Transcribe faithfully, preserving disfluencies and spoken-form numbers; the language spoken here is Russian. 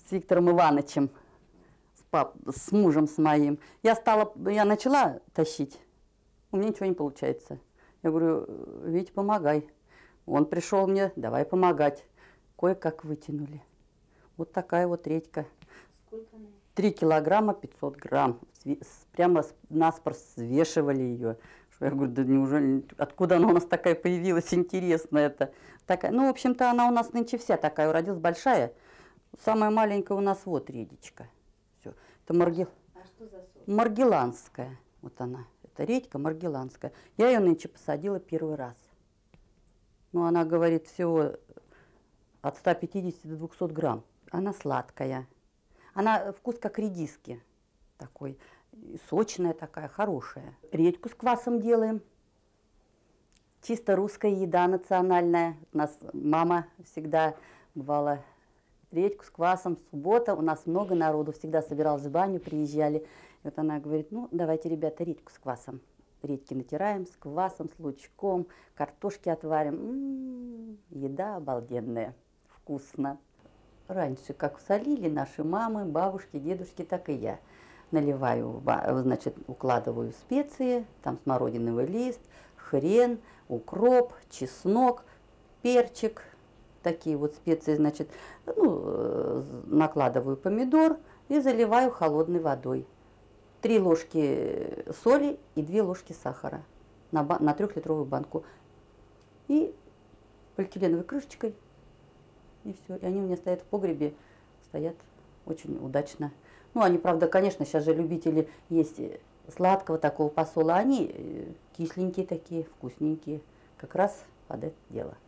с Виктором Ивановичем, с, пап, с мужем с моим. Я, стала, я начала тащить, у меня ничего не получается. Я говорю, Вить, помогай. Он пришел мне, давай помогать. Кое-как вытянули. Вот такая вот редька. Сколько она? Три килограмма пятьсот грамм. Прямо наспор взвешивали ее. Я говорю, да неужели, откуда она у нас такая появилась, интересно это. Такая, ну, в общем-то, она у нас нынче вся такая, уродилась большая. Самая маленькая у нас вот редечка. Все. Это маргел... А что за сорт? Маргеланская. Вот она. Это редька маргеланская. Я ее нынче посадила первый раз. Ну, она говорит, всего от ста пятидесяти до двухсот грамм. Она сладкая. Она вкус как редиски такой. Сочная такая, хорошая. Редьку с квасом делаем. Чисто русская еда национальная. У нас мама всегда бывала редьку с квасом. Суббота, у нас много народу, всегда собиралась в баню, приезжали. И вот она говорит, ну, давайте, ребята, редьку с квасом. Редьки натираем с квасом, с лучком, картошки отварим. М-м-м, еда обалденная, вкусно. Раньше как солили наши мамы, бабушки, дедушки, так и я. Наливаю, значит, укладываю специи, там смородиновый лист, хрен, укроп, чеснок, перчик, такие вот специи, значит, ну, накладываю помидор и заливаю холодной водой. Три ложки соли и две ложки сахара на, на трехлитровую банку. И полиэтиленовой крышечкой, и все. И они у меня стоят в погребе, стоят очень удачно. Ну, они, правда, конечно, сейчас же любители есть сладкого такого посола, они кисленькие такие, вкусненькие, как раз под это дело.